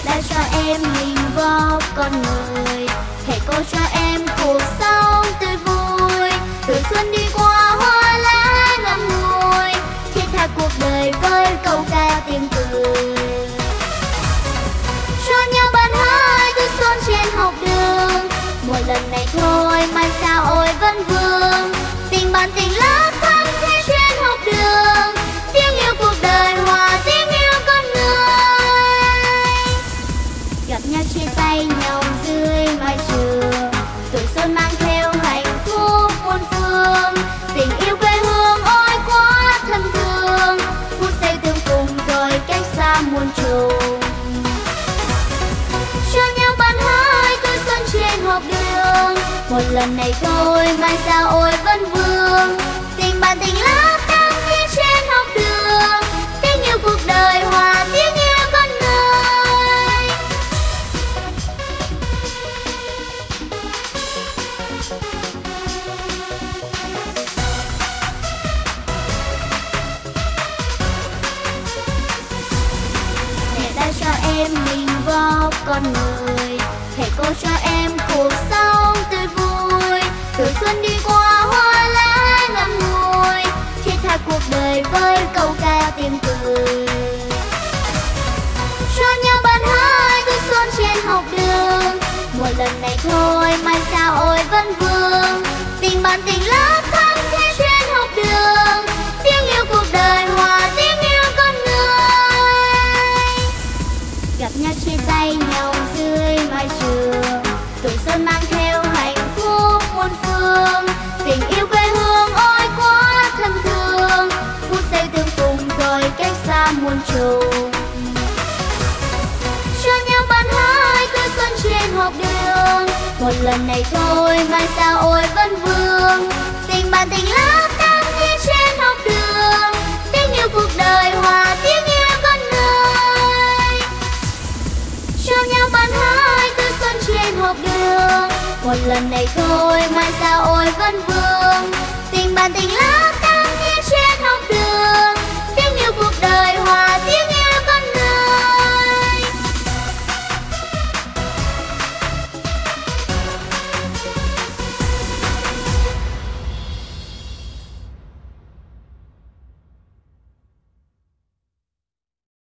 đã cho em hình vóc con người, thầy cô cho em cuộc sống tươi vui. Tuổi xuân đi qua hoa lá ngậm ngùi, thiết tha cuộc đời với câu ca tiếng cười. Cho nhau bàn hai tuổi xuân trên học đường, một lần này thôi mai sao ôi vẫn vương. Tình bạn tình lớp thân thiết trên học đường, tiếng yêu cuộc đời hòa tiếng yêu con người. Gặp nhau chia tay nhau dưới mái trường, tuổi xuân mang theo hạnh phúc muôn phương. Tình yêu quê hương ôi quá thân thương, phút giây tương cùng rồi cách xa muôn trùng. Cho nhau bàn hai tuổi xuân trên học đường, một lần này thôi mai sao ôi vẫn vương. Tình bạn tình lớp thân thiết trên học đường, tiếng yêu cuộc đời hòa tiếng yêu con người. Mẹ đã cho em mình vóc con người, thầy cô cho em cuộc sống tươi vui. Tuổi xuân đi qua hoa lá ngậm ngùi, thiết tha cuộc đời với câu ca tiếng cười. Cho nhau bàn hai tuổi xuân trên học đường, một lần này thôi mai sao ôi vẫn vương. Tình bạn tình lớp thân thiết trên học đường, tiếng yêu cuộc đời hòa tiếng yêu con người. Gặp nhau chia tay nhau dưới mái trường, tuổi xuân mang theo hạnh phúc muôn phương. Tình yêu quê hương ôi quá thân thương, phút giây tương cùng rồi cách xa muôn trùng. Cho nhau bàn hai tuổi xuân trên học đường, một lần này thôi mai sao ôi vẫn vương. Tình bạn tình lớp thân thiết trên học đường, tiếng yêu cuộc đời hòa tiếng yêu con người. Cho nhau bàn hai tuổi xuân trên học đường, một lần này thôi mai sao ôi vẫn vương. Tình bạn tình lớp